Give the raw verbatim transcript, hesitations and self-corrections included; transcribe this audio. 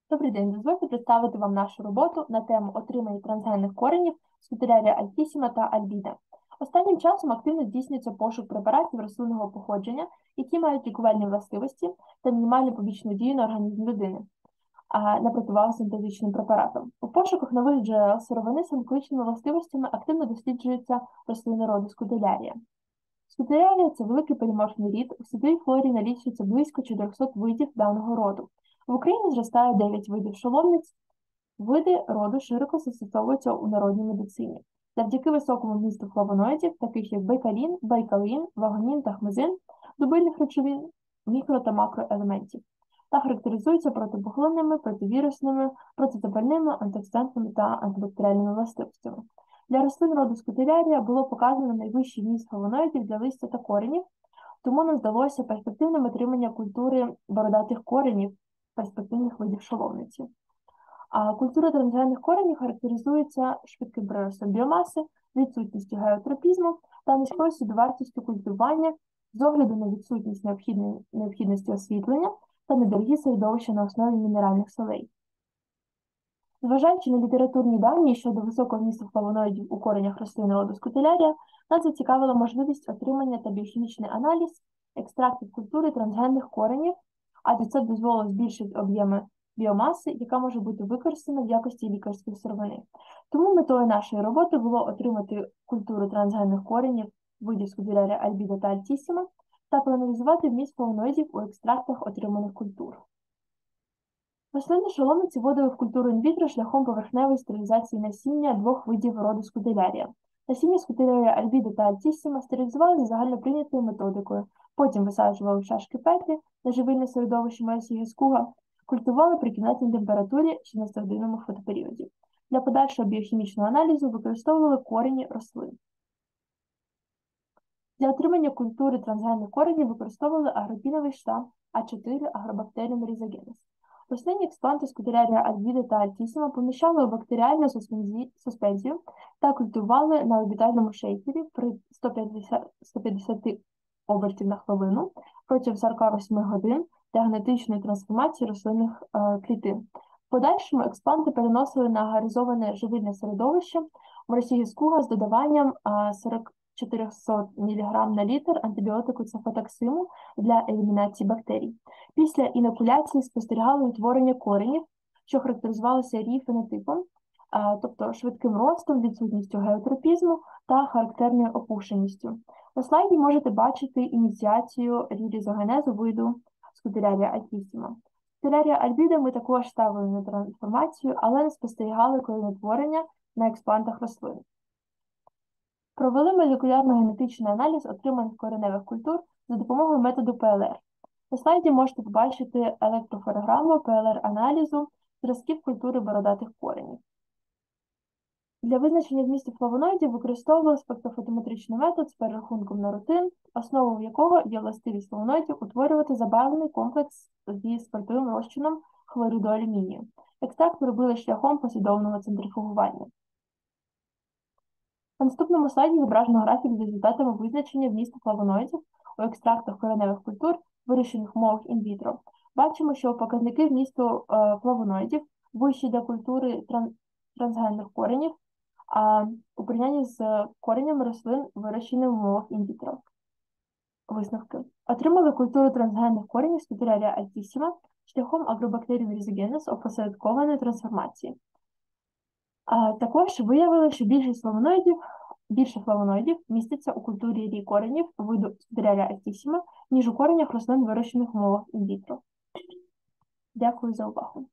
Добрий день, дозвольте представити вам нашу роботу на тему отримання трансгенних коренів Scutellaria altissima та альбіда. Останнім часом активно здійснюється пошук препаратів рослинного походження, які мають лікувальні властивості та мінімальну побічну дію на організм людини, а на противагу синтетичним препаратам. У пошуках нових джерел сировини з онкологічними властивостями активно досліджуються рослини роду Scutellaria. Scutellaria – це великий поліморфний рід, у світовій флорі налічується близько чотирьохсот видів даного роду. В Україні зростає дев'ять видів шоломниць. Види роду широко застосовуються у народній медицині. Завдяки високому вмісту флавоноїдів, таких як бейкалін, байкалин, вагонін та хмезин, дубильних речовин, мікро- та макроелементів, та характеризуються протипухлинними, противірусними, протизапальними, антиоксидантними та антибактеріальними властивостями. Для рослин роду Scutellaria було показано найвищий вміст флавоноїдів для листя та коренів, тому нам здалося перспективним отримання культури бородатих коренів, перспективних видів шоломниці. А культура трансгенних коренів характеризується швидким приростом біомаси, відсутністю геотропізму та низькою собівартістю культивування з огляду на відсутність необхідності освітлення та недорогі середовища на основі мінеральних солей. Зважаючи на літературні дані щодо високого вмісту флавоноїдів у коренях рослини роду Scutellaria, нас зацікавила можливість отримання та біохімічний аналіз екстрактів культури трансгенних коренів, адже це дозволило збільшити об'єми біомаси, яка може бути використана в якості лікарської сировини. Тому метою нашої роботи було отримати культуру трансгенних коренів видів Scutellaria альбіда та altissima та проаналізувати вміст флавоноїдів у екстрактах отриманих культур. Рослини шоломниці вводили в культуру інвітро шляхом поверхневої стерилізації насіння двох видів роду Scutellaria. Насіння Scutellaria альбіда та altissima стерилізували за загальноприйнятою методикою, потім висаджували в шашки Петрі на живильне середовище Моїсія Скуга, культували при кімнатній температурі шістнадцятигодинному фотоперіоді. Для подальшого біохімічного аналізу використовували корені рослин. Для отримання культури трансгенних коренів використовували агропіновий штам А чотири Agrobacterium rhizogenes. Рослинні експланти Scutellaria альбіда та altissima поміщали у бактеріальну суспензію та культували на орбітальному шейкері при сто п'ятдесят обертів на хвилину протягом сорока восьми годин для генетичної трансформації рослинних е, клітин. В подальшому експланти переносили на агаризоване живильне середовище Моїсія Скуга з додаванням е, сорок чотириста міліграм на літр антибіотику цефатоксиму для елімінації бактерій. Після інокуляції спостерігали утворення коренів, що характеризувалося рій-фенотипом, тобто швидким ростом, відсутністю геотропізму та характерною опушеністю. На слайді можете бачити ініціацію різогенезу виду Scutellaria altissima. Scutellaria альбіда ми також ставили на трансформацію, але не спостерігали коренотворення на експлантах рослин. Провели молекулярно-генетичний аналіз отриманих кореневих культур за допомогою методу Пе Ел Ер. На слайді можете побачити електрофорограму Пе Ел Ер-аналізу зразків культури бородатих коренів. Для визначення вмісту флавоноїдів використовували спектрофотометричний метод з перерахунком на рутин, основою якого є властивість флавоноїдів утворювати забарвлений комплекс зі спиртовим розчином хлориду алюмінію. Екстракт робили шляхом послідовного центрифугування. На наступному слайді зображено графік з результатами визначення вмісту флавоноїдів у екстрактах кореневих культур, вирощених в умовах інвітро. Бачимо, що показники вмісту е, флавоноїдів вищі для культури тран трансгенних коренів, а у порівнянні з коренями рослин, вирощених в умовах інвітро. Висновки. Отримали культуру трансгенних коренів Scutellaria altissima шляхом Agrobacterium rhizogenes опосередкованої трансформації. А також виявили, що більшість флавоноїдів, більше флавоноїдів міститься у культурі рій коренів виду Scutellaria altissima, ніж у коренях рослин, вирощених в умовах інвітро. Дякую за увагу.